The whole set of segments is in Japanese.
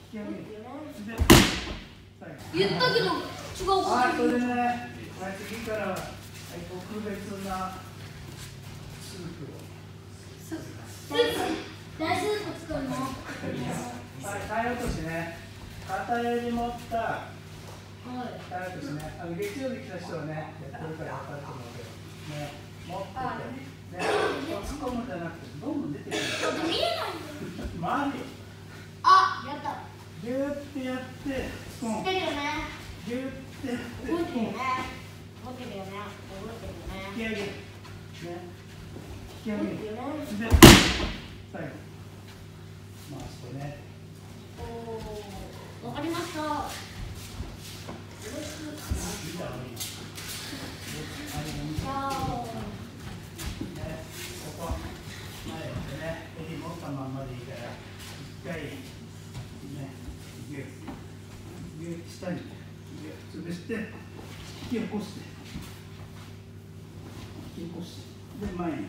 き上げる。 言ったけど違う。 はい、それでね、はい、次からは、はい、特別なスープを。 大スープ作るの？ はい、体落としね。片襟持った。体落としね。月曜日来た人はね、やってるから分かると思うけど。ね、持ってて。ね、突っ込むんじゃなくて、どんどん出てくる。 見えないんだよ。 回るよ。 あ、やった。 ギューってやって、スコン。 知ってるよね。 ギューってやって、 覚えてるよね。覚えてるよね。覚えてるよね。 引き上げる。ね。引き上げる。で、最後。回してね。 おお、わかりました。よろしく。じゃあ、 ね、ここ前やってね、襟持ったまんまでいいから、一回ね、ギュッ下にギュッ潰して、引き起こして、引き起こして、で前に。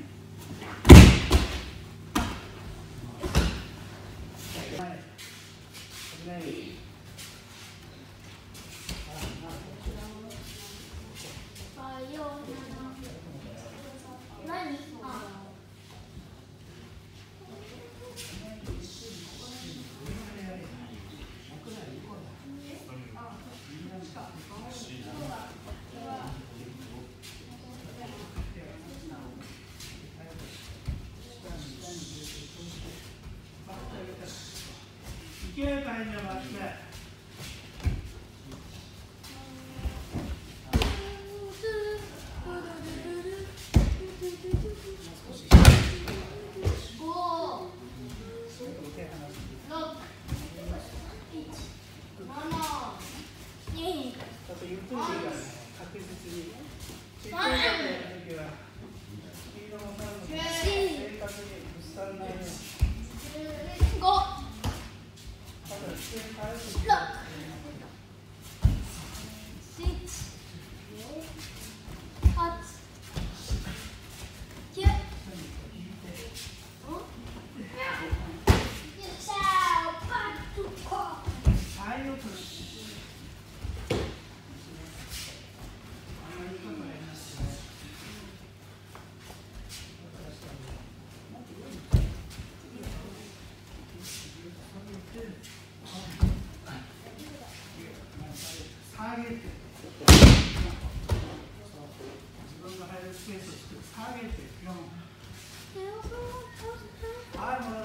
勢いが入りますね。ゆっくりでいいからね、確実に。ちっちゃい時やるときは、スピードもさるので、正確にぶつからないように。 5、 ただ、普通に返すときは。下げて、自分が入るスペースを作る。下げて、はい、戻